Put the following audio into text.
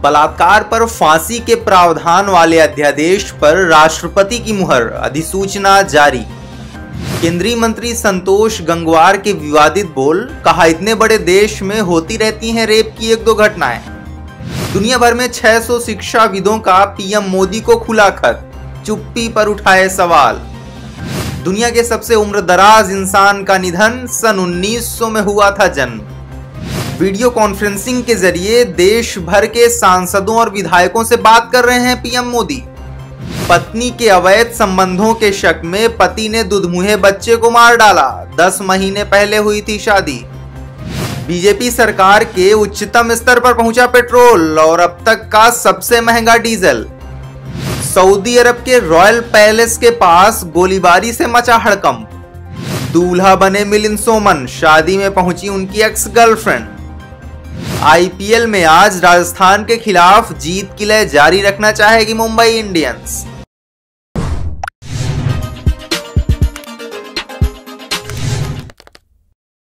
बलात्कार पर फांसी के प्रावधान वाले अध्यादेश पर राष्ट्रपति की मुहर, अधिसूचना जारी। केंद्रीय मंत्री संतोष गंगवार के विवादित बोल, कहा इतने बड़े देश में होती रहती हैं रेप की 1-2 घटनाएं। दुनिया भर में 600 शिक्षाविदों का पीएम मोदी को खुला खत, चुप्पी पर उठाए सवाल। दुनिया के सबसे उम्रदराज इंसान का निधन, सन 1900 में हुआ था जन्म। वीडियो कॉन्फ्रेंसिंग के जरिए देश भर के सांसदों और विधायकों से बात कर रहे हैं पीएम मोदी। पत्नी के अवैध संबंधों के शक में पति ने दुधमुहे बच्चे को मार डाला, 10 महीने पहले हुई थी शादी। बीजेपी सरकार के उच्चतम स्तर पर पहुंचा पेट्रोल और अब तक का सबसे महंगा डीजल। सऊदी अरब के रॉयल पैलेस के पास गोलीबारी से मचा हड़कंप। दूल्हा बने मिलिंद सोमन, शादी में पहुंची उनकी एक्स गर्लफ्रेंड। आईपीएल में आज राजस्थान के खिलाफ जीत की लय जारी रखना चाहेगी मुंबई इंडियंस।